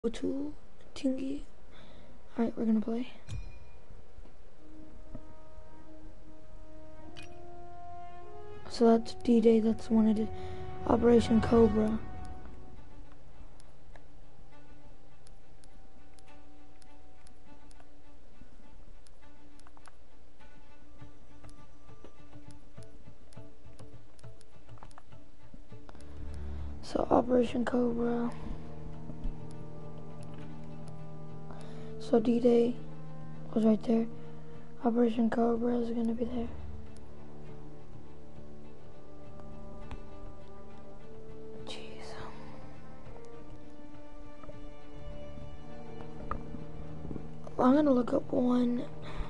To Tingy. Alright, we're gonna play. So that's D-Day, that's when I did Operation Cobra. So Operation Cobra. So D-Day was right there. Operation Cobra is gonna be there. Jeez. I'm gonna look up one.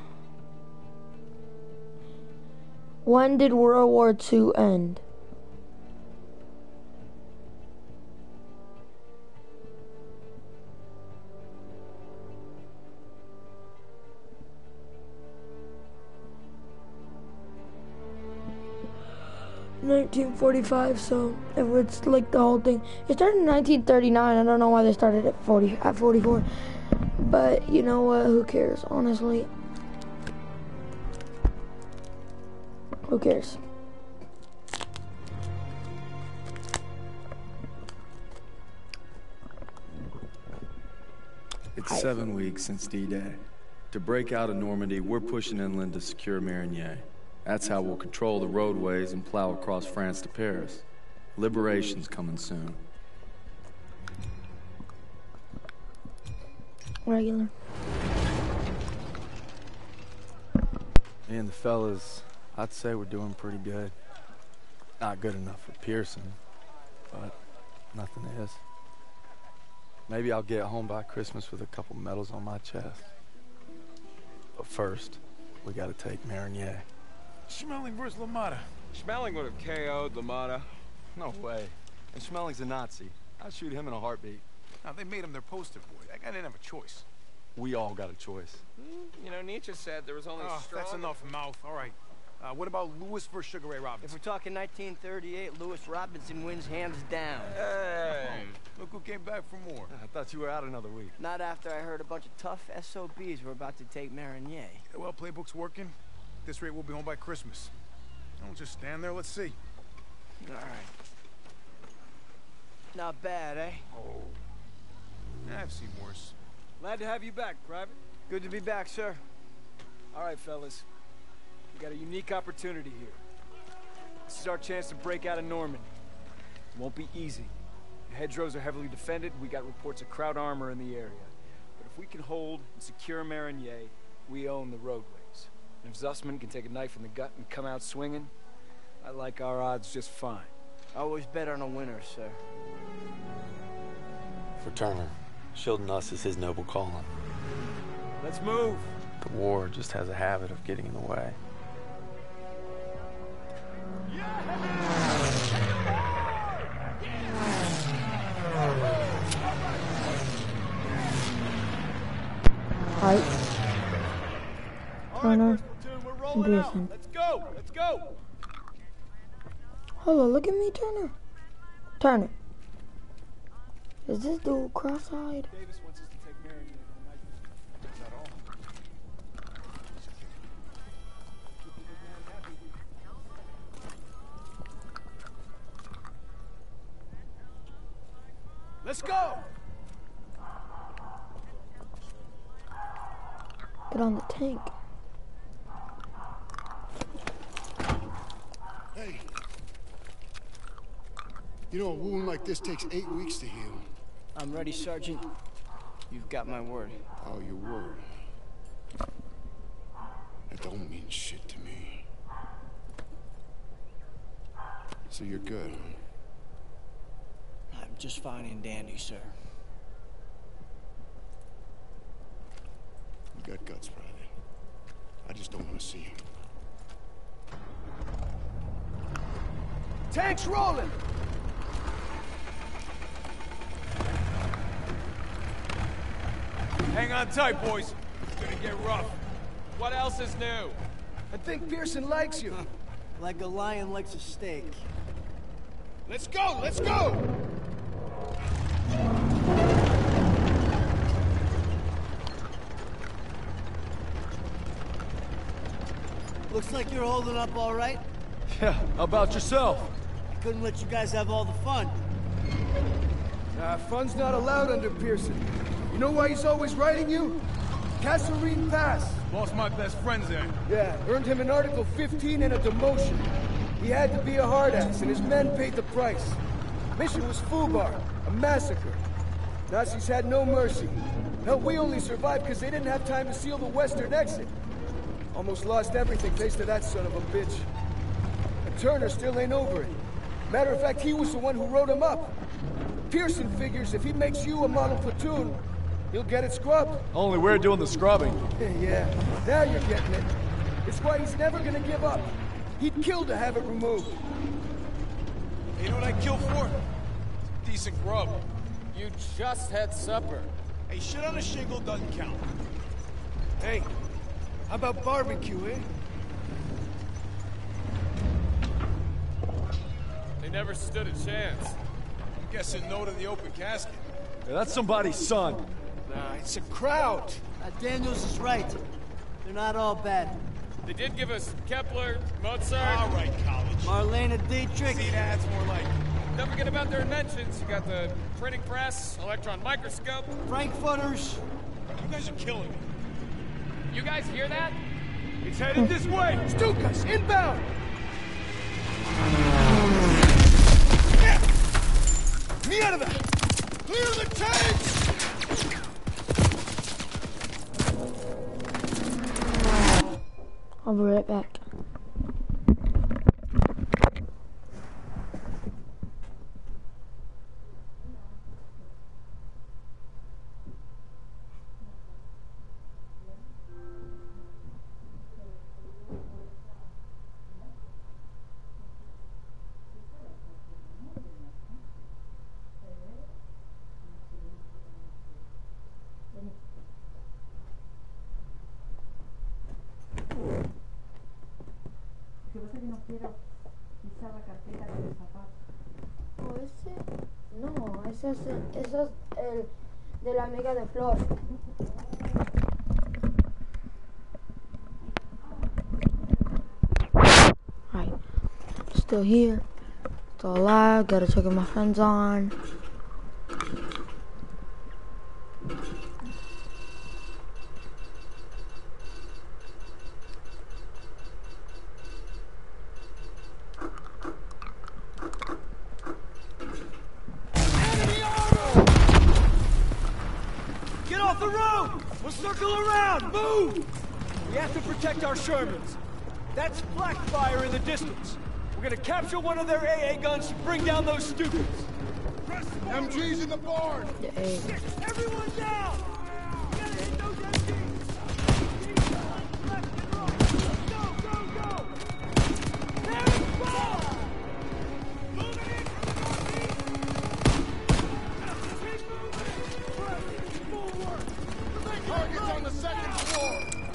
When did World War II end? (1945), so if it's like the whole thing. It started in 1939. I don't know why they started at 44. But you know what? Who cares, honestly? Who cares? It's 7 weeks since D-Day. To break out of Normandy, we're pushing inland to secure Marigny. That's how we'll control the roadways and plow across France to Paris. Liberation's coming soon. Regular. Me and the fellas, I'd say we're doing pretty good. Not good enough for Pearson, but nothing is. Maybe I'll get home by Christmas with a couple medals on my chest. But first, we gotta take Marigny. Schmeling versus LaMotta. Schmeling would have KO'd LaMotta. No way. And Schmeling's a Nazi. I'd shoot him in a heartbeat. Now, they made him their poster boy. That guy didn't have a choice. We all got a choice. You know, Nietzsche said there was only strong... That's enough mouth. All right. What about Lewis versus Sugar Ray Robinson? If we're talking 1938, Lewis Robinson wins hands down. Hey! Look who came back for more. I thought you were out another week. Not after I heard a bunch of tough SOBs were about to take Marigny. Yeah, well, playbook's working. At this rate, we'll be home by Christmas. Don't just stand there. Let's see. All right. Not bad, eh? Oh. Yeah, I've seen worse. Glad to have you back, Private. Good to be back, sir. All right, fellas. We got a unique opportunity here. This is our chance to break out of Normandy. It won't be easy. The hedgerows are heavily defended. We got reports of Kraut armor in the area. But if we can hold and secure Marigny, we own the roadways. And if Zussman can take a knife in the gut and come out swinging, I like our odds just fine. Always bet on a winner, sir. For Turner, shielding us is his noble calling. Let's move. The war just has a habit of getting in the way. Right. Turner and Pearson. Let's go! Let's go! Hello, look at me, Turner. Turner. Is this dude cross-eyed? Davis wants us to take Marigny tonight. Is that all? Let's go! Get on the tank. Hey. You know, a wound like this takes 8 weeks to heal. I'm ready, Sergeant. You've got my word. Oh, your word. That don't mean shit to me. So you're good, huh? I'm just fine and dandy, sir. You got guts, Private. I just don't want to see them. Tanks rolling! Hang on tight, boys. It's gonna get rough. What else is new? I think Pearson likes you. Like a lion likes a steak. Let's go! Let's go! Looks like you're holding up all right. Yeah, how about yourself? I couldn't let you guys have all the fun. Fun's not allowed under Pearson. You know why he's always writing you? Kasserine Pass. Lost my best friends there. Yeah, earned him an Article 15 and a demotion. He had to be a hard ass, and his men paid the price. Mission was FUBAR, a massacre. Nazis had no mercy. Hell, we only survived because they didn't have time to seal the western exit. Almost lost everything thanks to that son of a bitch. And Turner still ain't over it. Matter of fact, he was the one who wrote him up. Pearson figures if he makes you a model platoon, he'll get it scrubbed. Only we're doing the scrubbing. Yeah, now you're getting it. It's why he's never gonna give up. He'd kill to have it removed. You know what I'd kill for? Decent grub. You just had supper. Hey, shit on a shingle doesn't count. Hey, how about barbecue, eh? They never stood a chance. I'm guessing no to the open casket. Yeah, that's somebody's son. Nah, it's a crowd. Daniels is right. They're not all bad. They did give us Kepler, Mozart. All right, college. Marlena Dietrich. See, that's more like it. Don't forget about their inventions. You got the printing press, electron microscope. Frankfurters. You guys are killing me. You guys hear that? It's headed this way. Stukas, inbound! Me out of that! Clear the tanks! I'll be right back. No, ese es el de la amiga de Flor. Alright, still here, still alive, gotta check if my friend's on. Circle around! Move! We have to protect our Shermans. That's flak fire in the distance. We're gonna capture one of their AA guns to bring down those stupids. MG's in the barn! Everyone down! We gotta hit those MGs! Left and right! Go, go, go! There it's fire! Moving in from the northeast! Keep moving! Full work! Target's on the second floor!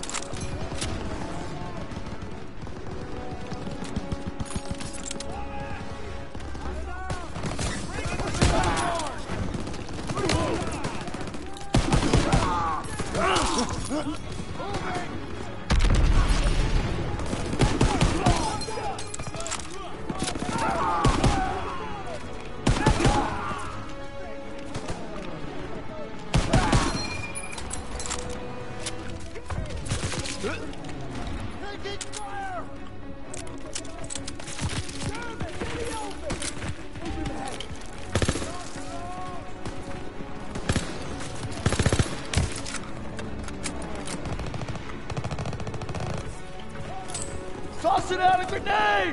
Tossing out a grenade!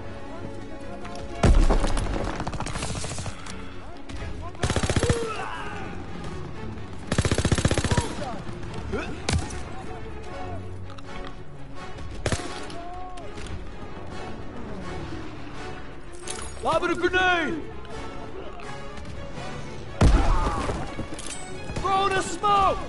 Lobbing a grenade! Throwing a smoke!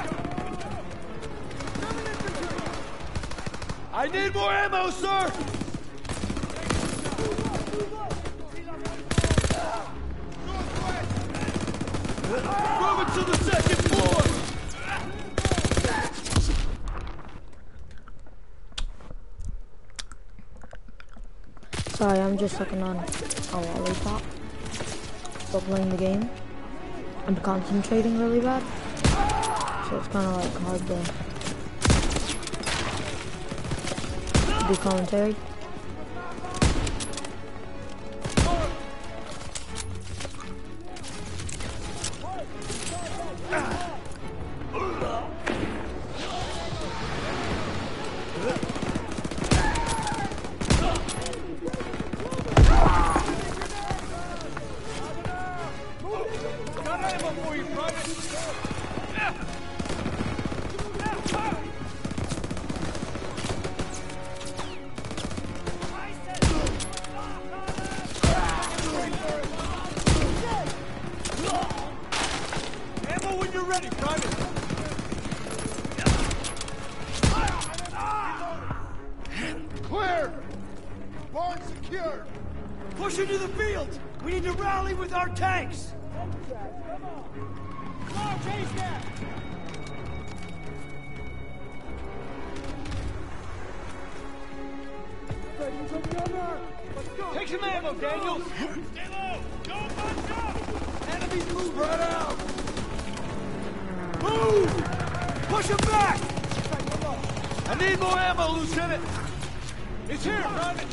I need more ammo, sir! Sorry, I'm just sucking on a lollipop. Still playing the game. I'm concentrating really bad. So it's kind of like hard to do commentary. Clear! Barn secure! Push into the field! We need to rally with our tanks! Come on, chase that! Take some ammo, Daniels! Stay low! Don't bunch up! Enemies moving! Spread out! Move! Push them back! I need more ammo, Lieutenant! It's here, Private!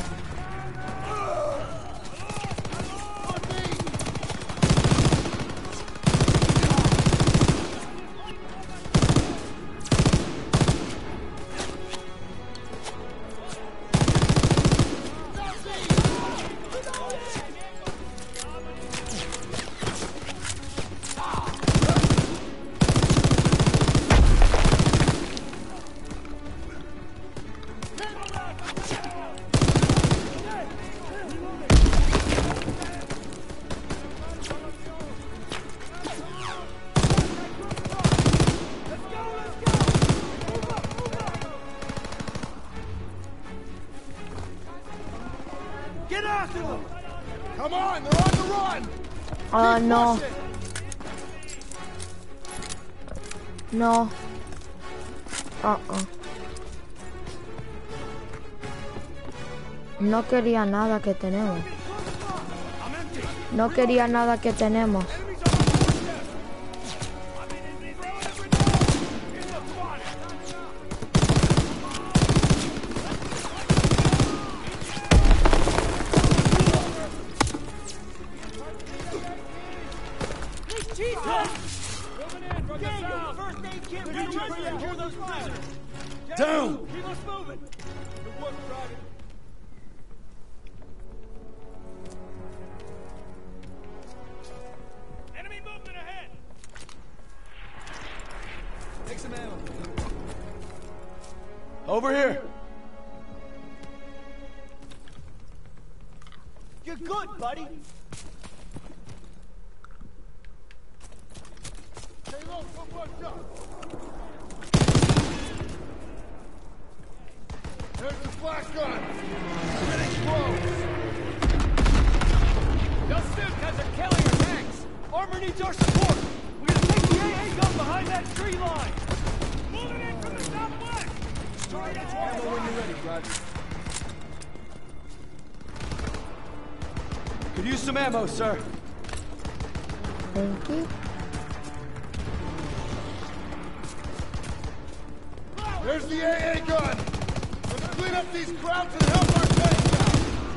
Get after them! Come on, they're on the run! No. No. No quería nada que tenemos. No quería nada que tenemos. Down! Keep us moving! Good work, Private. Enemy movement ahead! Take some ammo. Over here! You're good, buddy! Stay low, don't bunch up! There's the flash gun! Getting close! Those Stukas are killing our tanks! Armor needs our support! We're gonna take the AA gun behind that tree line! Moving in from the southwest! Ammo when you're ready, Private. Could use some ammo, sir. Thank you. There's the AA gun! Let's clean up these crowds and help our tanks out!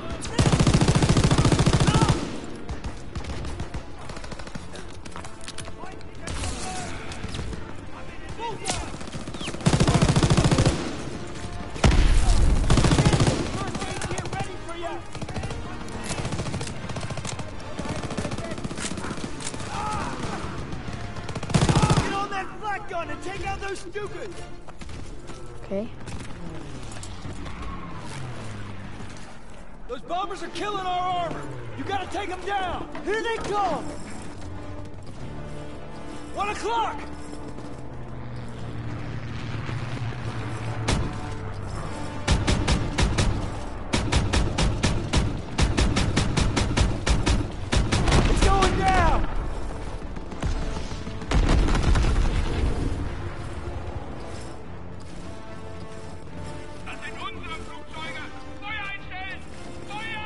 Get on that flak gun and take out those Stukas! Okay. Those bombers are killing our armor! You gotta take them down! Here they come! 1 o'clock! It's going down! Das sind unsere Flugzeuge! Feuer einstellen! Feuer!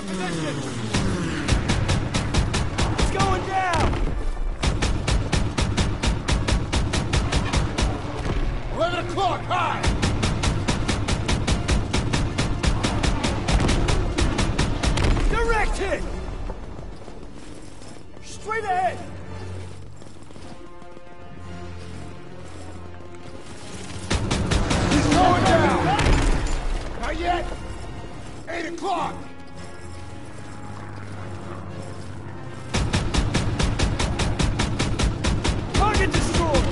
position! It's going down! 11 o'clock, high! Direct hit! Straight ahead! He's going down! Not yet! 8 o'clock! Target destroyed!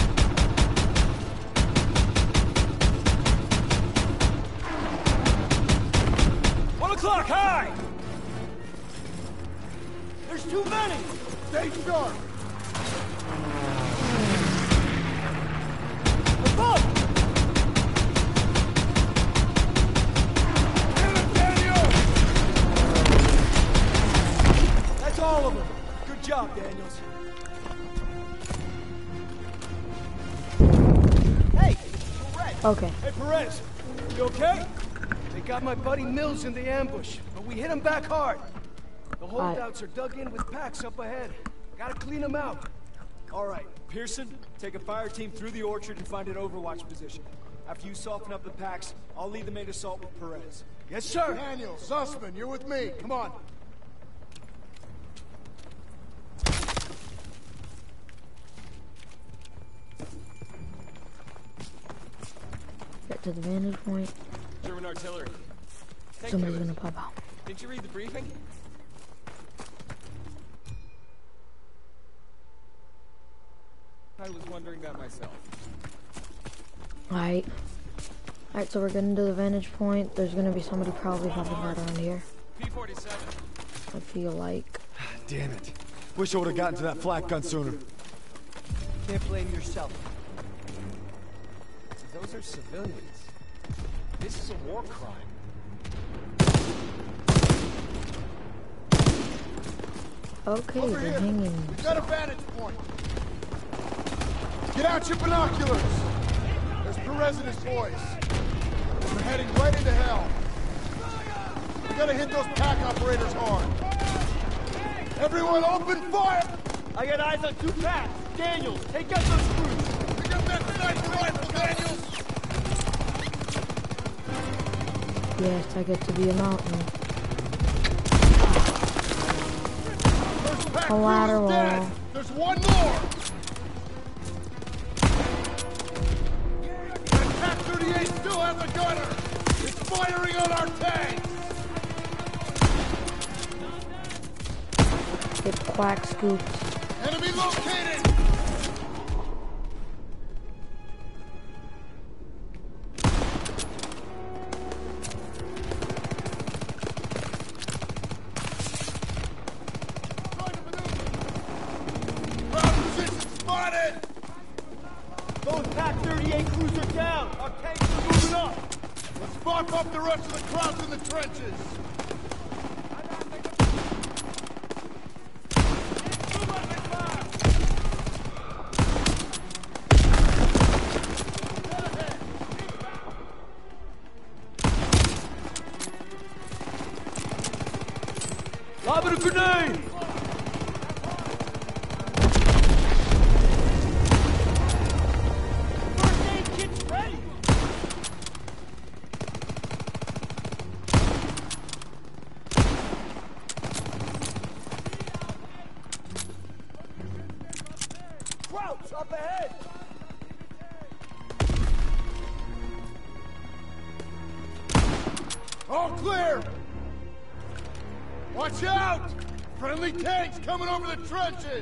O'clock high! There's too many! Stay sharp! Above! Hit him, Daniel! That's all of them. Good job, Daniels. Hey! Perez! Okay. Hey, Perez! You okay? They got my buddy Mills in the ambush, but we hit him back hard. The holdouts are dug in with packs up ahead. Gotta clean them out. All right, Pearson, take a fire team through the orchard and find an overwatch position. After you soften up the packs, I'll lead the main assault with Perez. Yes, sir. Daniel, Sussman, you're with me. Come on. Get to the vantage point. German artillery. Take Somebody's care of gonna pop out. Didn't you read the briefing? I was wondering that myself. Alright. Alright, so we're getting to the vantage point. There's gonna be somebody probably popping out around here. P-47. I feel like. Damn it. Wish I would have gotten to that flak gun sooner. Can't blame yourself. Those are civilians. This is a war crime. Okay, Over they're here. hanging. We got a vantage point. Get out your binoculars. There's Perez and his boys. We're heading right into hell. We gotta hit those pack operators hard. Everyone open fire! I got eyes on two packs. Daniels, take out those crews. Pick up that sniper rifle, Daniels! Yes, I get to be a mountain. First pack Collateral. crew is dead. There's one more! That Pack 38 still has a gunner! It's firing on our tank! Get quack scooped. Enemy located! Trying to maneuver. Ground position spotted! Those Pack 38 crews are down. Our tanks are moving up. Let's mop up the rest of the crowds in the trenches! Lobbing a grenade! First aid kit's ready! Crouch up ahead! All clear! Watch out! Friendly tanks coming over the trenches!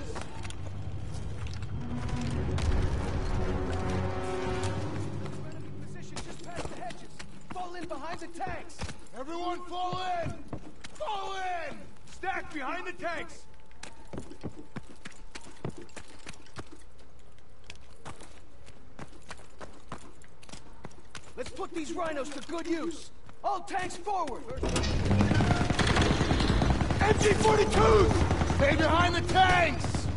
Position just past the hedges. Fall in behind the tanks. Everyone fall in! Fall in! Stack behind the tanks! Let's put these rhinos to good use. All tanks forward. MG-42s! Stay behind the tanks!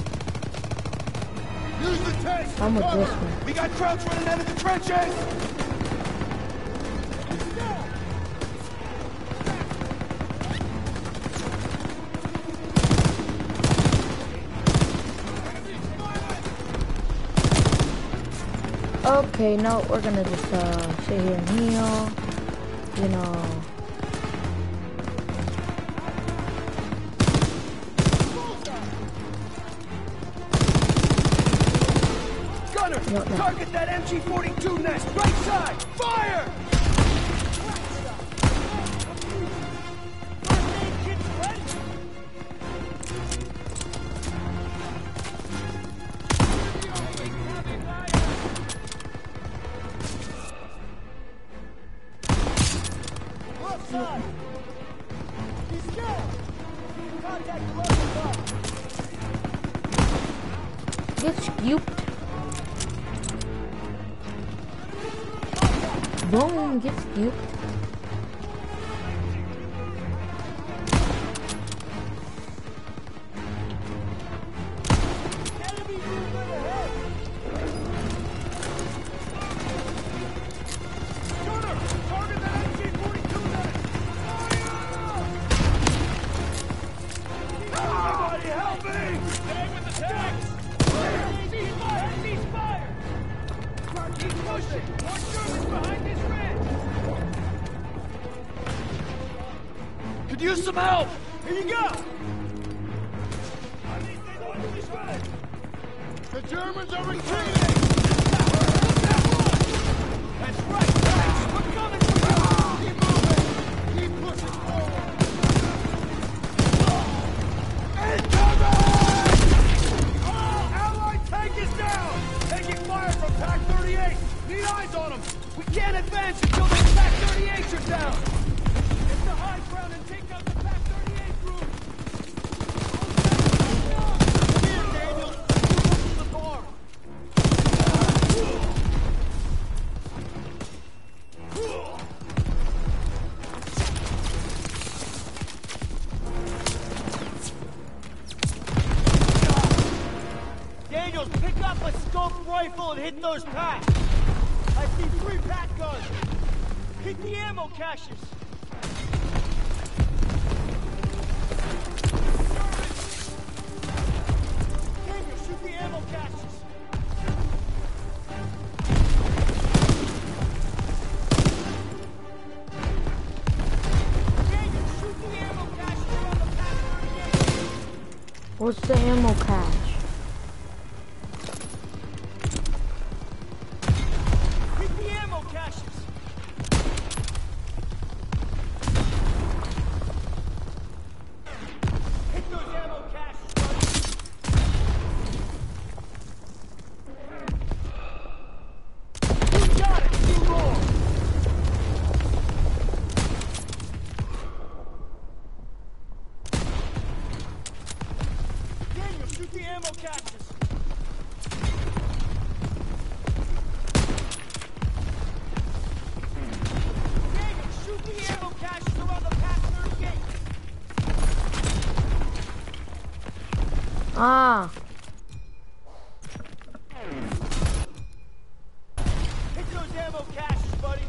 Use the tanks for I'm with cover! this one. We got crowds running out of the trenches! Okay, no, we're gonna just sit here and heal. You know. Gunner, target that MG-42 nest, right side! Fire! Get scooped. Boom, get scooped. Could use some help! Here you go! The Germans are retreating! That's right, guys! We're coming for you! Keep moving! Keep pushing forward! Allied tank is down! Taking fire from Pack 38! Need eyes on them! We can't advance until the Pack 38s are down! Get the high ground and take out the Pack 38 group! Here, Daniel! Move up to the bar! Daniels, pick up a scoped rifle and hit those packs! I see 3 pack guns! Hit the ammo caches! Daniel, shoot the ammo caches! Daniel, shoot the ammo caches around the Pack 38! What's the ammo cache? Hit the ammo caches! Hit those ammo caches, buddy! You got it! You roll! Daniel, shoot the ammo caches! Daniel, shoot the ammo caches around the Pack 38! Ah, Hit those ammo caches, buddy!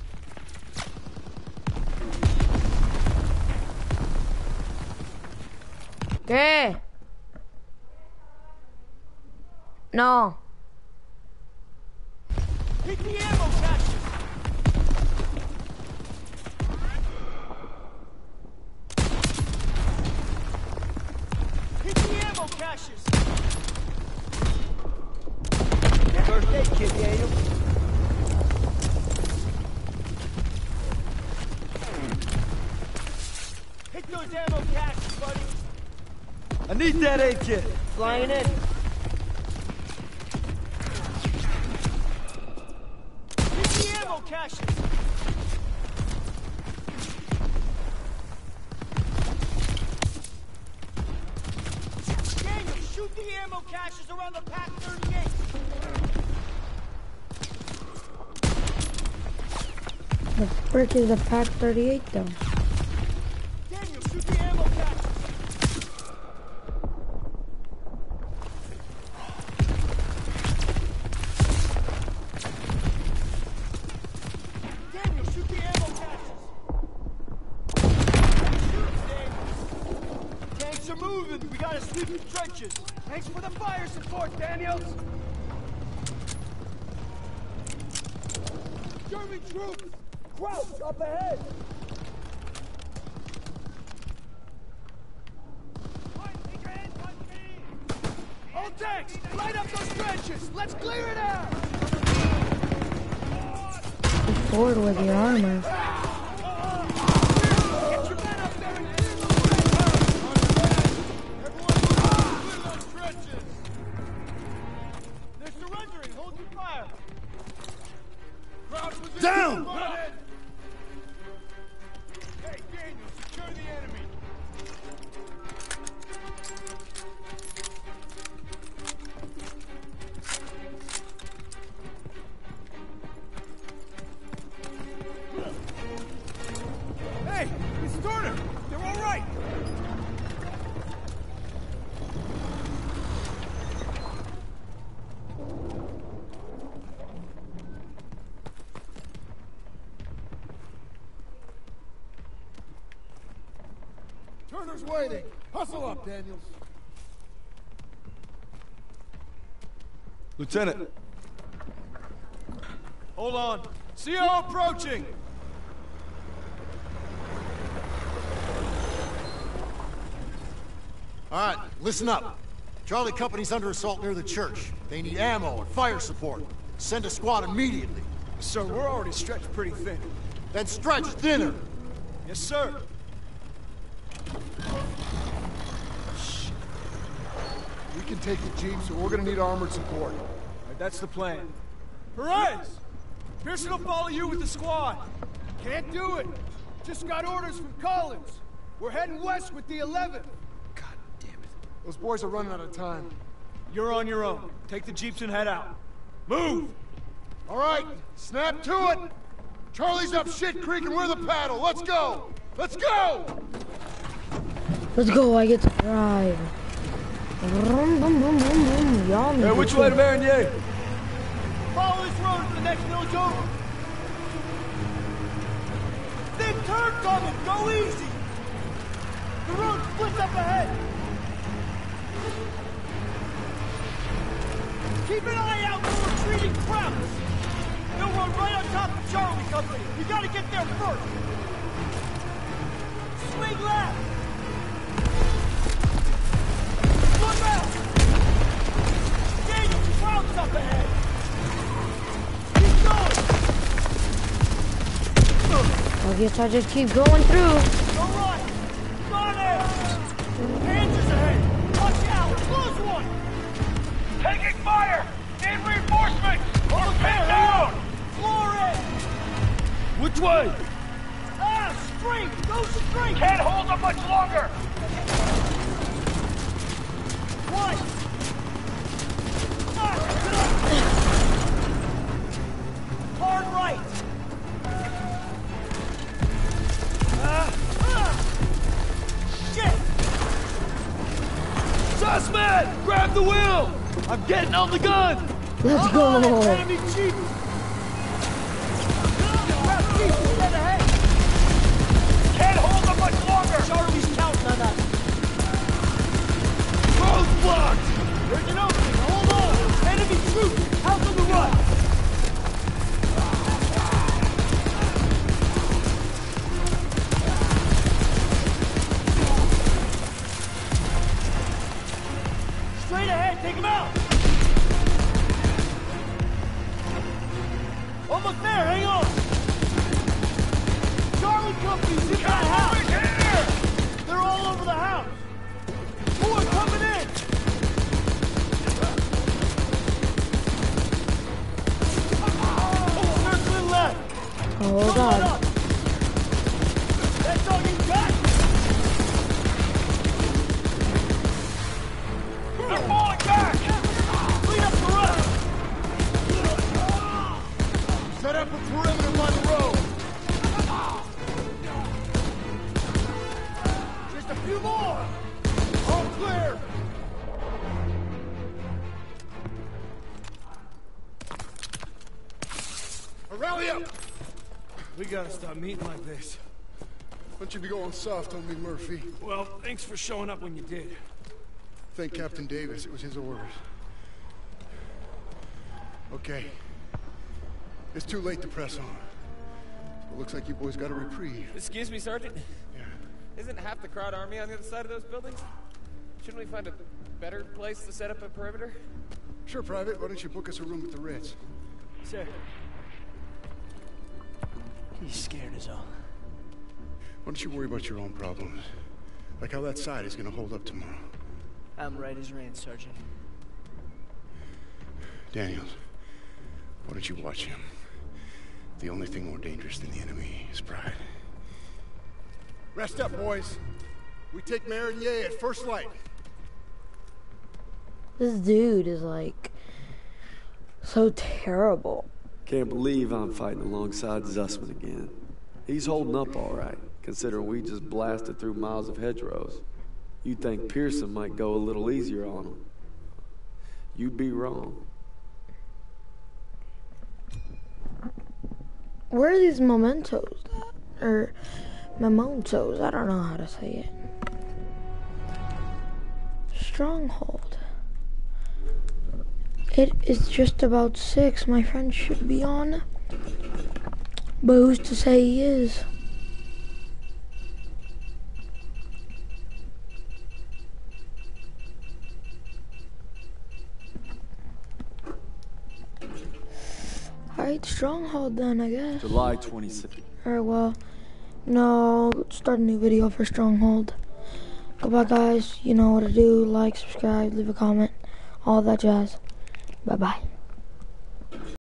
¿qué? No. Hit the ammo caches! Hit the ammo caches! First aid kit, Daniel. Hit those ammo caches, buddy! I need that aid kit. Flying in. Hit the ammo caches! Daniel, shoot the ammo caches around the Pack 38! The frick is a Pack 38 though? Daniel, shoot the ammo caches! Daniel, shoot the ammo caches! Shoot, Daniel! Tanks are moving! We gotta sweep the trenches! Thanks for the fire support, Daniels. German troops! Crouch up ahead! All tanks, light up those trenches! Let's clear it out! Push forward with your armor. Get your men up there and clear those trenches! They're surrendering. Hold your fire. Ground position. Down! Hey, Daniel, secure the enemy. Hey, it's Turner! They're all right! Turner's waiting. Hustle up, Daniels. Lieutenant. Hold on. CO approaching. All right, listen up. Charlie Company's under assault near the church. They need ammo and fire support. Send a squad immediately. Sir, we're already stretched pretty thin. Then stretch thinner. Yes, sir. We can take the jeep, so we're gonna need armored support. Right, that's the plan. Perez! Pearson will follow you with the squad. Can't do it! Just got orders from Collins. We're heading west with the 11th. God damn it. Those boys are running out of time. You're on your own. Take the jeeps and head out. Move! All right, snap to it. Charlie's up Shit Creek and we're the paddle. Let's go! Let's go! Let's go, I get to drive. Vroom, boom, boom, boom, boom. Y'all need Hey, to which way to Marigny? Follow this road to the next village over. Big turn coming! Go easy! The road splits up ahead! Keep an eye out for retreating Krauts! They'll run right on top of Charlie Company! You gotta get there first! Swing left! Look out! Daniel, Krauts up ahead! Keep going! I guess I just keep going through. Go right! Got it! Hands is ahead! Watch out! Close one! Taking fire! Need reinforcements! Over pin down! Floor in! Which way? Ah! Straight! Go straight! Can't hold them much longer! One! Ah! Hard right! Shit! Sussman! Grab the wheel! I'm getting on the gun! Let's go. Enemy jeep! Grab jeep! Dead ahead! Can't hold them much longer! Charlie's counting on us! Road's blocked! There's an opening! Hold on! Enemy troops! Out on the right! Straight ahead! Take him out! Almost there! Hang on! Charlie Company's in that house! They're all over the house! More coming in! Circling left! Oh Come on god. up! That's all you got? They're falling back! Clean up the rest! Set up a perimeter by the road. Just a few more! All clear. Rally up. We gotta stop meeting like this. Want you to go on soft on me, Murphy. Well, thanks for showing up when you did. Thank Captain Davis. It was his orders. Okay. It's too late to press on. It looks like you boys got a reprieve. Excuse me, Sergeant? Yeah. Isn't half the crowd army on the other side of those buildings? Shouldn't we find a better place to set up a perimeter? Sure, Private. Why don't you book us a room at the Ritz? Sir. He's scared as all. Why don't you worry about your own problems? Like how that side is gonna hold up tomorrow. I'm right as rain, Sergeant. Daniels, why don't you watch him? The only thing more dangerous than the enemy is pride. Rest up, boys. We take Marigny at first light. This dude is like so terrible. Can't believe I'm fighting alongside Zussman again. He's holding up all right, considering we just blasted through miles of hedgerows. You'd think Pearson might go a little easier on him. You'd be wrong. Where are these mementos at? Or mementos? I don't know how to say it. Stronghold. It is just about 6. My friend should be on. But who's to say he is? Alright, Stronghold then, I guess. July 26th. Alright, well, no, start a new video for Stronghold. Goodbye, guys. You know what to do. Like, subscribe, leave a comment, all that jazz. Bye-bye.